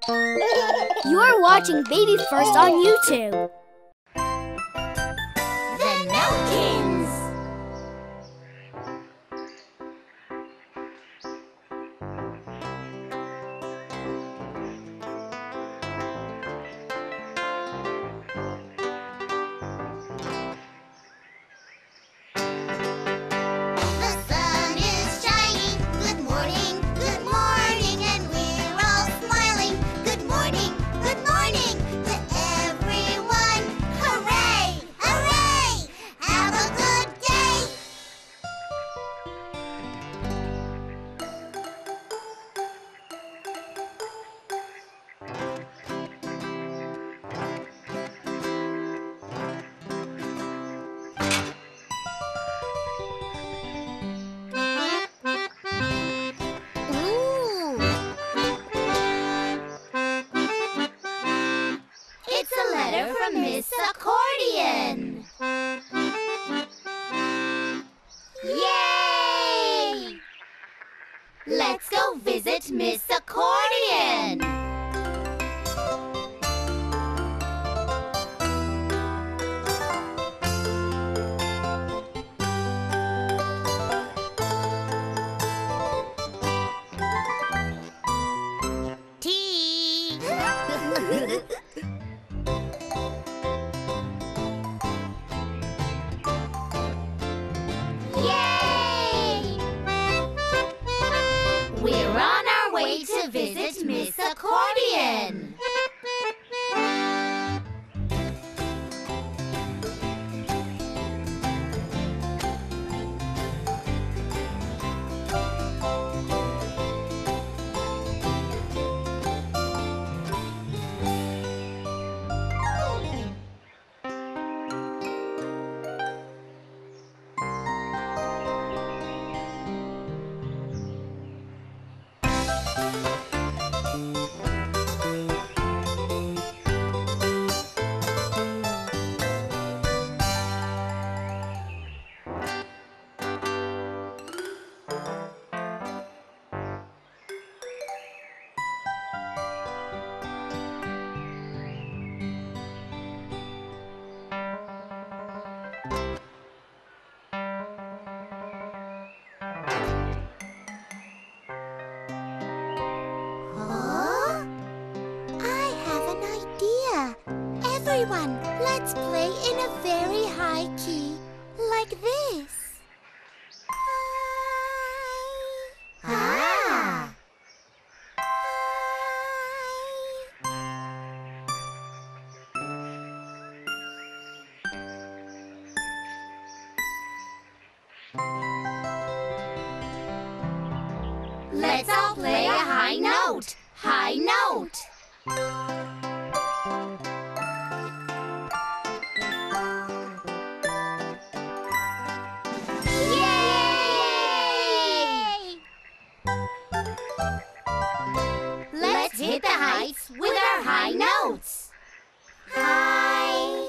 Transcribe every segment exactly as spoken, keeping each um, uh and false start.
You're watching BabyFirst on YouTube. The Notekins. The sun is shining. Good morning, good morning, and we're all smiling. Good morning, good morning to everyone. Hooray, hooray! Have a good day. Ooh. It's a letter from Miss Accordion. Yay! Let's go visit Miss Accordion. Tea. Yay! We're on our way to visit Miss Accordion. Huh? I have an idea. Everyone, let's play in a very high key, like this. Ah! Let's all play a high note. High note. Yay! Let's hit the heights with our high notes. High.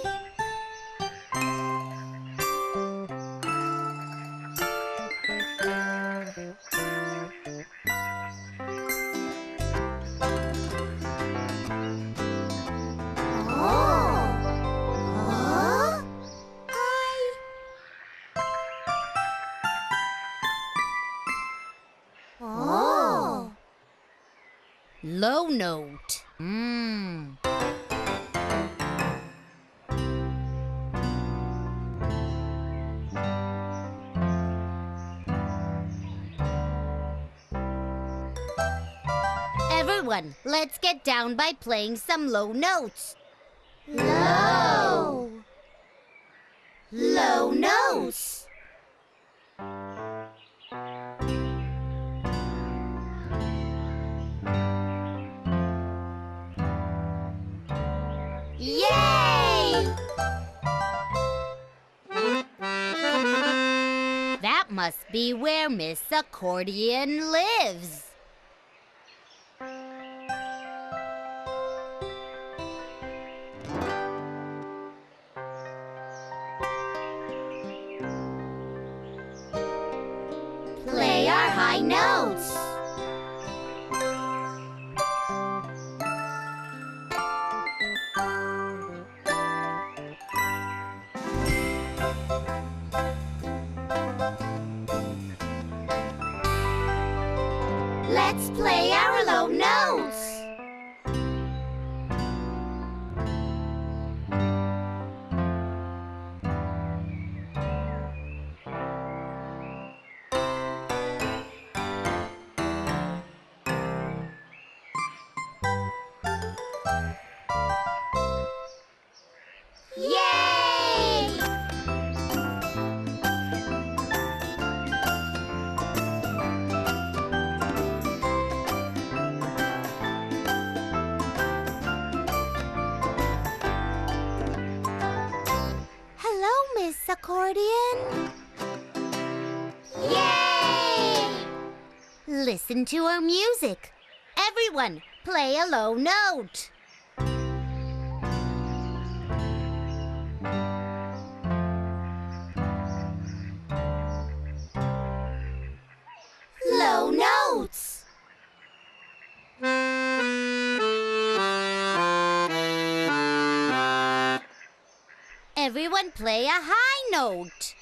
Oh. Low note. Mm. Everyone, let's get down by playing some low notes. Low. Low notes. Yay! That must be where Miss Accordion lives. Play our high notes. Yay! Hello, Miss Accordion. Yay! Listen to our music. Everyone, play a low note. Low notes. Everyone play a high note.